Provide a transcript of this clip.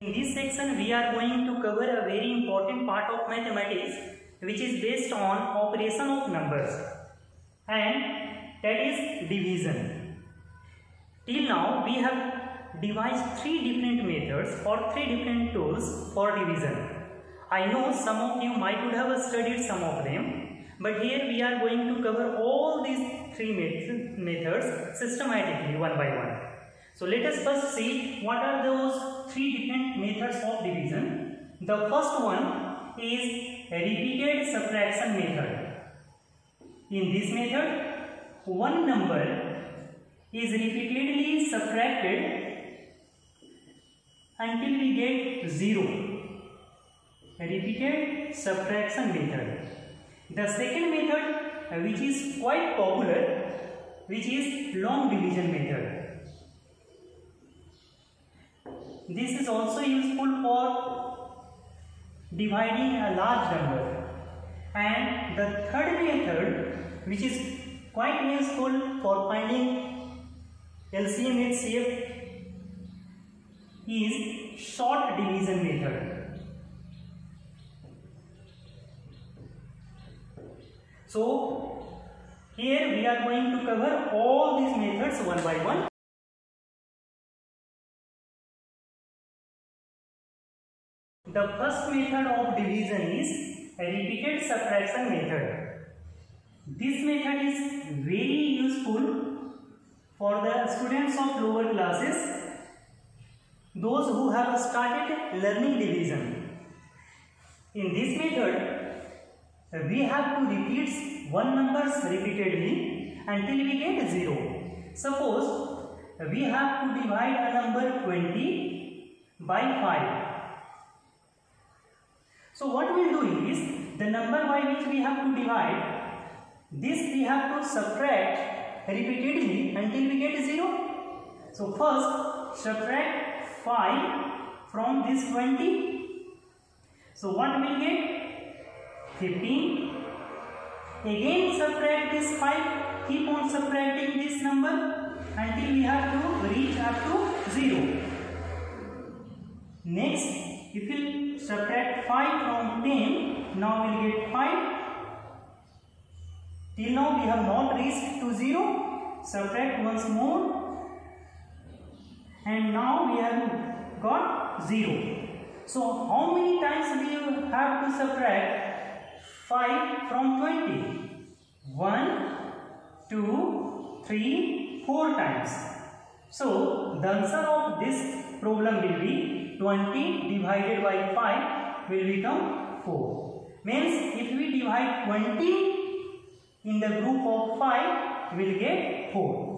In this section we are going to cover a very important part of mathematics which is based on operation of numbers, and that is division. Till now we have devised three different methods or three different tools for division. I know some of you might would have studied some of them, but here we are going to cover all these three methods systematically one by one. So let us first see what are those three different methods of division. The first one is a repeated subtraction method. In this method, one number is repeatedly subtracted until we get 0. A repeated subtraction method. The second method, which is quite popular, which is long division method. This is also useful for dividing a large number. And the third method, which is quite useful for finding LCM HCF, is short division method. So here we are going to cover all these methods one by one. The first method of division is a repeated subtraction method. This method is very useful for the students of lower classes, those who have started learning division. In this method, we have to repeat one number repeatedly until we get 0. Suppose we have to divide a number 20 by 5. So what we will do is, the number by which we have to divide, this we have to subtract repeatedly until we get 0. So first subtract 5 from this 20. So what we will get? 15. Again subtract this 5. Keep on subtracting this number until we have to reach up to 0. Next, if we subtract 5 from 10, now we will get 5. Till now we have not reached to 0. Subtract once more, and now we have got 0. So how many times we have to subtract 5 from 20? 1, 2, 3, 4 times. So the answer of this problem will be 20 divided by 5 will become 4. Means if we divide 20 in the group of 5, we will get 4.